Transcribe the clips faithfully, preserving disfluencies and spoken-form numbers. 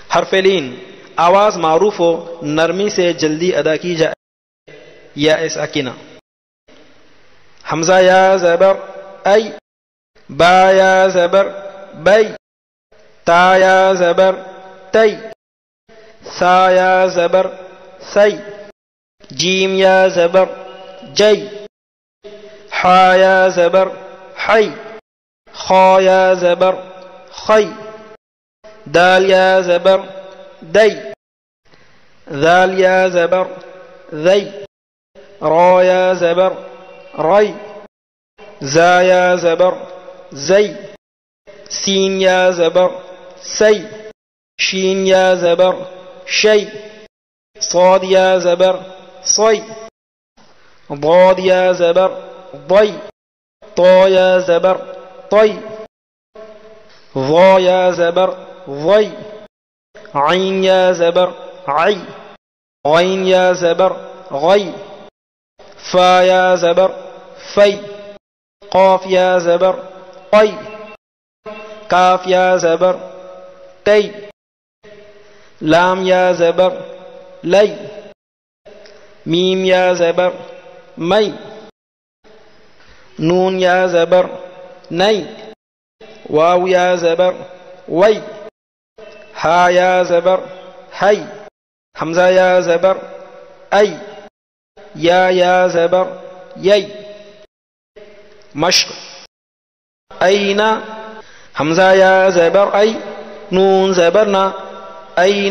حرف لین آواز معروف ہو، نرمی سے جلدی ادا کی جائے. یا ساکنہ. حمزہ یا زبر ای، با یا زبر بی، تا یا زبر تی، ثا یا زبر سی، جیم یا زبر جی، حا یا زبر حی، خا یا زبر خی، دال یا زبر دی، ذال یا زبر ذی، را یا زبر ری، زا یا زبر زی، سین یا زبر سی، شین یا زبر شی، صاد یا زبر صی، ضاد یا زبر ضی، طا یا زبر طی، ظا یا زبر ظی، عین یا زبر عی، غین یا زبر غی، فا یا زبر فی، قاف یا زبر قی، کاف یا زبر تی، لام یا زبر لی، میم یا زبر می، نون یا زبر نی، واو یا زبر وی، ہا یا زبر ہی، حمزہ یا زبر ای، یا یا زبر یی. مشق. این حمزہ یا زبر ای، نون زبر نا، این،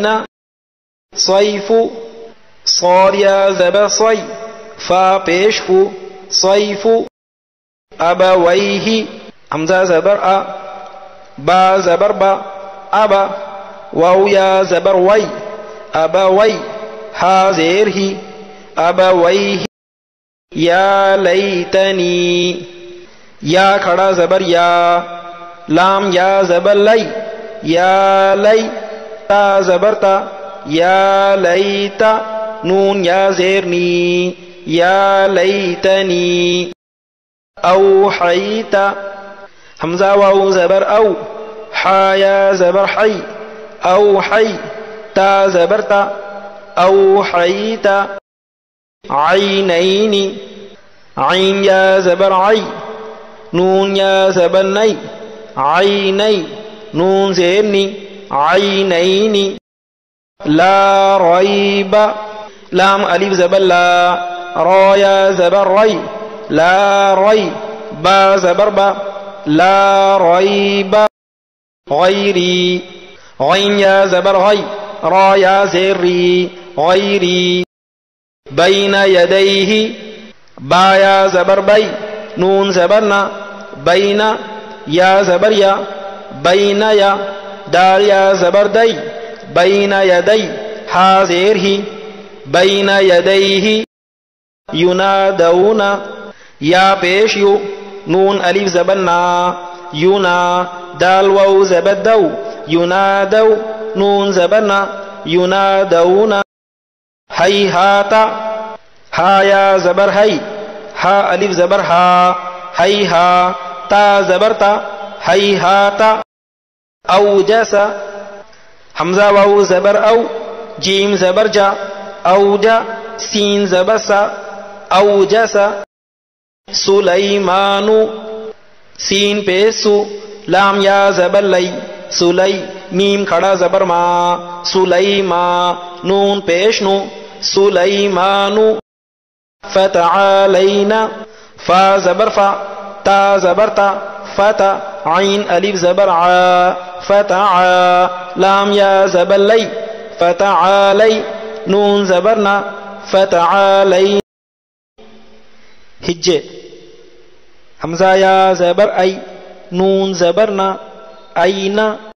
صیف، صاد یا زبر صی، فا پیش فو، صیف، ابویہ، حمزہ زبر ا، با زبر با، ابا، واو یا زبر وی، ابوی، ہا زیر ہی، ابویہ، یا لیتنی، یا کھڑا زبر یا، لام یا زبر لی، یا لی، تا زبر تا، یا لیتا، نون یا زیر نی، یا لیتنی، اوحیتا، حمزہ واو زبر او، حا یا زبر حی، اوحی، تا زبر تا، اوحیتا، عینین، عین یا زبر عی، نون یا زبر نی، عینی، نون زیر نی، عینین، لا ریب، لام الف زبر لا، را یا زبر ری، لا ری، با زبر با، لا ریب، غیری، غین یا زبر غی، را یا زیر ری، غیری، بین یدیہ، با یا زبر بی، نون زبر نا، بین، یا زبر یا، بین یا، دال یا زبر دی، بین یدی، ہا زیر ہی، بین یدیہ، ینادون، یا پیش یو، نون الف زبر نا، یونا، دال واو زبر دو، ینادو، نون زبر نا، ینادون، ہیہاتا، ہا یا زبر ہی، ہا الف زبر ہا، ہیہا، تا زبر تا، ہیہاتا، اوجسا، حمزہ واو زبر او، جیم زبر جا، اوجا، سین زبر سا، اوجسا، سلیمانو، سین پہ سو، لام یا زبر لی، سلی، میم کھڑا زبر ما، سلیما، نون پیش نو، سلیمانو، فتعالینا، فا زبر فا، تا زبر تا، فتا، عین الف زبر ع، فتع، لام یا زبر لی، فتعالی، نون زبرنا، فتعالی. ہجے. حمزہ یا زبر ای، نون زبرنا، اینا،